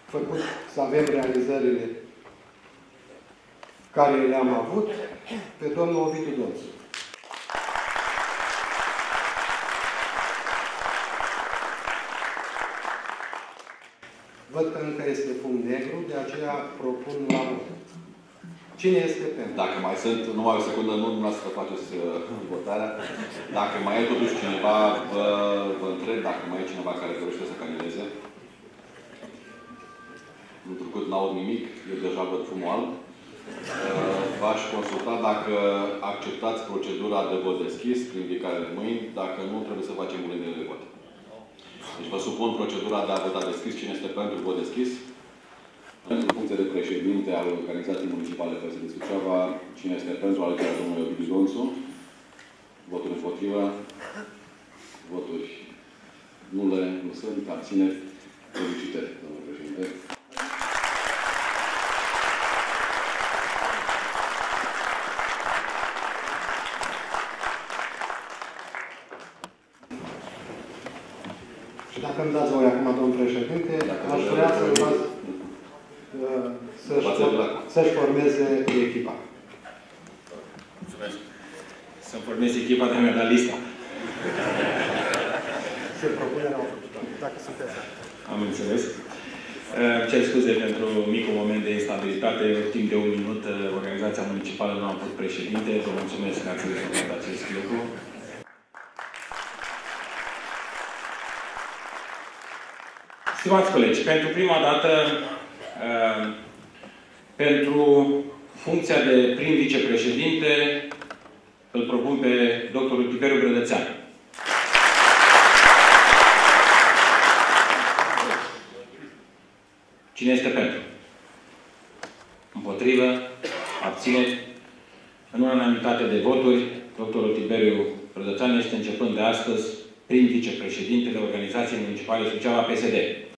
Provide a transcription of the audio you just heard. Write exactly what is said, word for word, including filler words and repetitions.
făcut să avem realizările care le-am avut, pe domnul Ovidiu Donțu. Văd că încă este fum negru, de aceea propun la vot. Cine este pentru? Dacă mai sunt, numai o secundă, nu dumneavoastră faceți uh, votarea. Dacă mai e totuși cineva, vă, vă întreb dacă mai e cineva care dorește să candideze. Întrucât n-aud nimic, eu deja văd fumul alb. Uh, V-aș consulta dacă acceptați procedura de vot deschis, prin ridicare de mâini. Dacă nu, trebuie să facem bulletine de vot. Deci vă supun procedura de a vota deschis. Cine este pentru vot deschis? Pentru funcție de președinte al Organizației Municipale P S D Suceava, cine este pentru alegerea domnului Ovidiu Donțu? Voturi împotrivă? Voturi nule, nu sunt, abțineri. Felicitări, domnul președinte. Și dacă îmi dați voi acum, domnul președinte, aș vrea să vă să-și formeze echipa. Mulțumesc. Să-mi formeze echipa de a-mi da lista. Se propunerea au făcut, dacă sunteți. Am înțeles. Cer scuze pentru micul moment de instabilitate. Timp de un minut, organizația municipală nu a fost președinte. Vă mulțumesc că ați rezolvat acest lucru. Stimați colegi, pentru prima dată, pentru funcția de prim vicepreședinte, îl propun pe doctorul Tiberiu Brădățean. Cine este pentru? Împotrivă? Abțineri? În unanimitate de voturi, doctorul Tiberiu Brădățean este, începând de astăzi, prim vicepreședintele Organizației Municipale Suceava P S D.